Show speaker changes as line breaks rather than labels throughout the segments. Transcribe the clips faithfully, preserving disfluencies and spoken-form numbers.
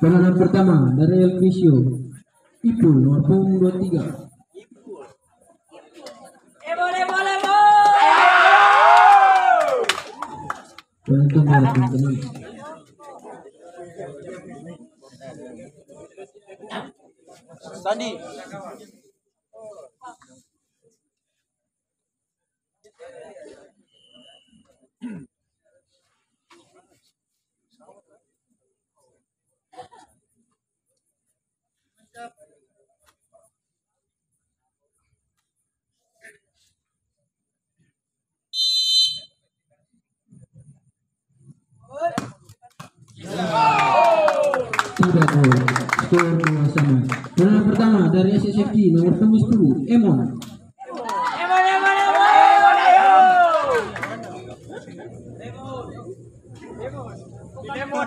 Penanganan pertama dari El Crisio, Ipul nomor punggung dua puluh tiga.
Eh boleh boleh boleh.
Penonton harapkan tenang.
Sandi.
Tidak gol, skor dua sama. Penanganan pertama dari S S F C nomor punggung sepuluh, Emon.
Emon emon emon. Emon.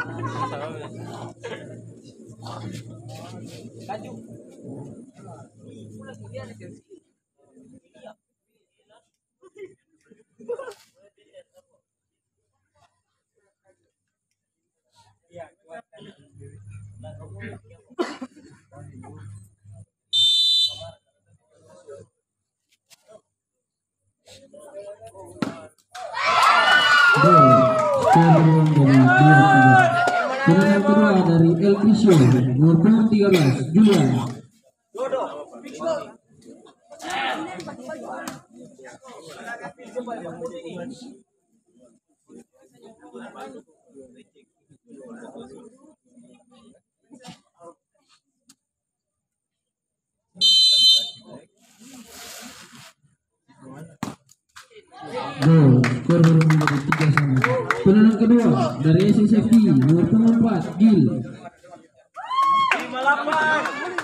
Kaju.
Gol, skor berulang dari dua tiga. Penanganan kedua dari El Crisio nomor punggung tiga belas, Julian. Gol, skor berulang menjadi tiga sama. Penanganan kedua dari S S F C nomor punggung empat, Gil.
lima delapan.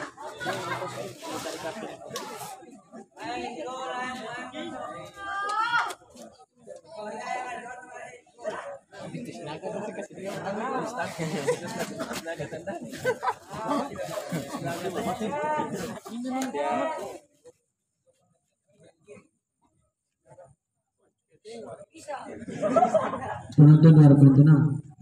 Penonton harapkan tenang.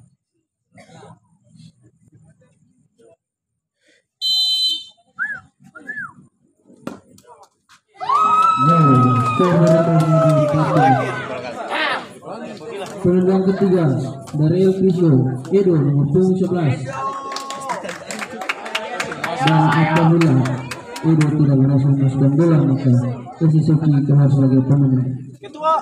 Gol, skor berulang menjadi empat tiga. Penendang ketiga dari El Crisio, Edo nomor punggung sebelas. Dan apabila Edo tidak berhasil memasukkan bola, maka S S F C keluar sebagai pemenang.
Ketua.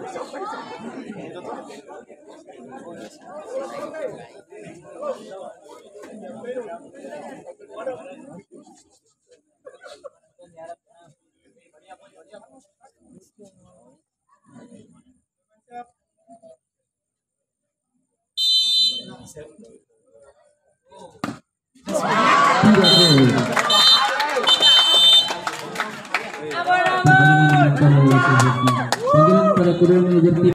Tiga gol. Pertandingan dimenangkan oleh S S F C. Panggilan pada kedua manajer tim